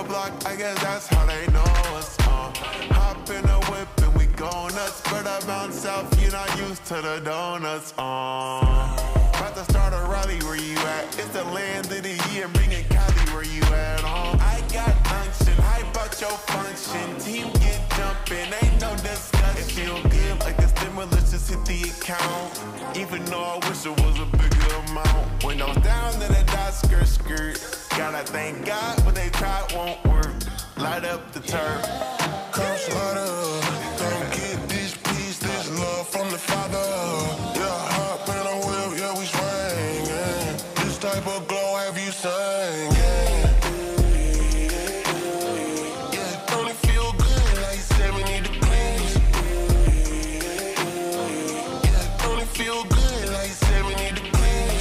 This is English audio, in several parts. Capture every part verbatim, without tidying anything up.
the block, I guess that's how they know us. Uh, hop in a whip and we go nuts. Spread out down south, you're not used to the donuts. Uh, about to start a rally, where you at? It's the land of the year, bringing Cali, where you at? Uh, I got unction, hype out your function. Team get jumping, ain't no discussion. It feel good like the stimulus just hit the account. Even though I wish it was a bigger amount. Windows down to the dot, skirt, skirt. Gotta thank God what they tried won't work. Light up the turf. Come slaughter, come get this peace, this love from the Father. Yeah, hop in a whip, yeah, we swing. Yeah. This type of glow have you sang? Yeah. Yeah, don't it feel good like seventy degrees? Yeah, don't it feel good like seventy degrees?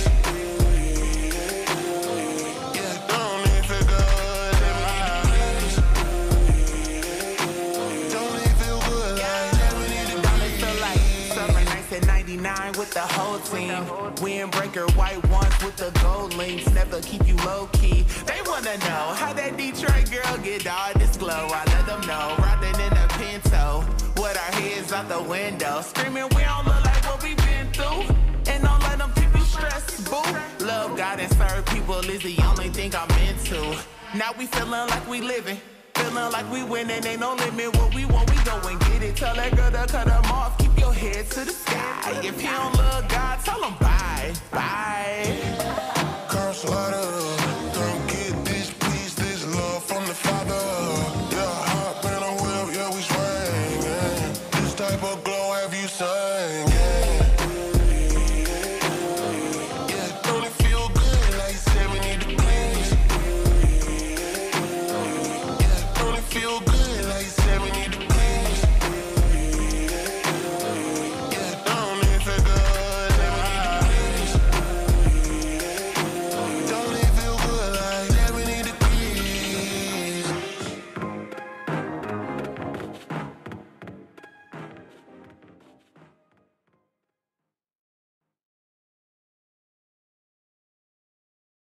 With the whole team, windbreaker white ones with the gold links, never keep you low key. They wanna know how that Detroit girl get all this glow. I let them know, riding in a Pinto with our heads out the window, screaming we don't look like what we been through, and don't let them keep you stressed, boo. Love God and serve people is the only thing I'm into. Now we feeling like we living, feeling like we winning, ain't no limit. What we want, we go and get it. Tell that girl to cut them off, keep your head to the sky. If you don't love God, tell him bye, bye. Come slaughter.